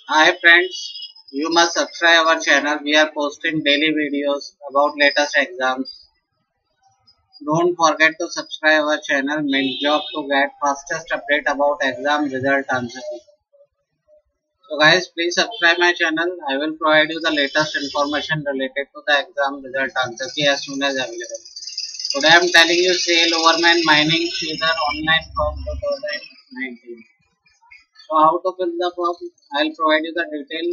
Hi friends, you must subscribe our channel. We are posting daily videos about latest exams. Don't forget to subscribe our channel Mint Job to get fastest update about exam result answer. So guys, please subscribe my channel. I will provide you the latest information related to the exam result answer key as soon as available. Today I am telling you sale overman mining feeder online from 2019. So how to fill the form? I will provide you the detail.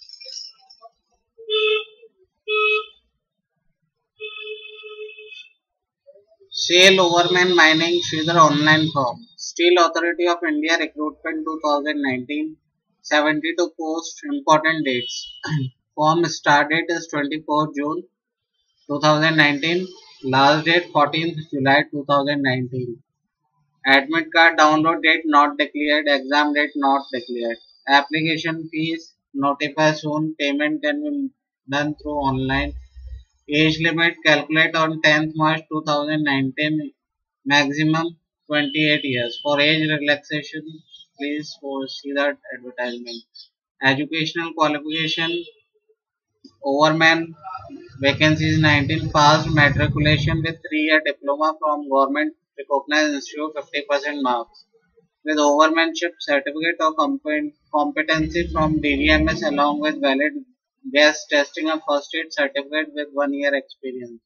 Shale Overman Mining Sridhar online form. Steel Authority of India Recruitment 2019. 72 post important dates. Form start date is 24 June 2019. Last date 14th July 2019. Admit card download date not declared. Exam date not declared. Application fees notify soon. Payment can be done through online. Age limit calculate on 10th March 2019. Maximum 28 years. For age relaxation, please see that advertisement. Educational qualification overman vacancies 19 passed matriculation with 3-year diploma from government recognized institute 50% marks. With overmanship certificate or competency from DGMS along with valid gas testing of first aid certificate with 1 year experience.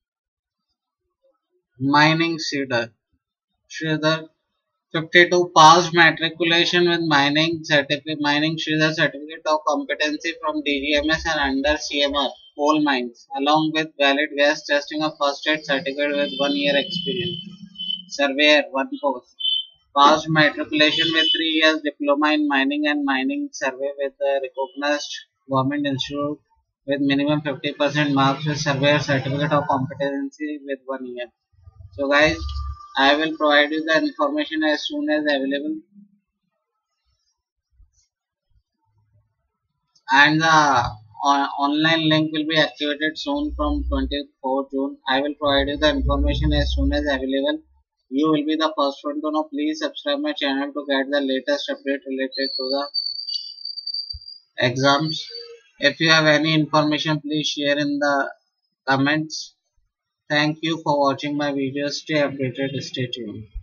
Mining Sridhar 52 passed matriculation with mining Sridhar certificate of competency from DGMS and under CMR coal mines along with valid gas testing of first aid certificate with 1 year experience. Surveyor 1 post. Passed matriculation with 3 years diploma in mining and mining survey with a recognized government institute with minimum 50% marks with surveyor certificate of competency with 1 year. So guys, I will provide you the information as soon as available, and the online link will be activated soon from 24 June. I will provide you the information as soon as available. You will be the first one to know. Please subscribe my channel to get the latest update related to the exams. If you have any information, please share in the comments. Thank you for watching my videos. Stay updated. Stay tuned.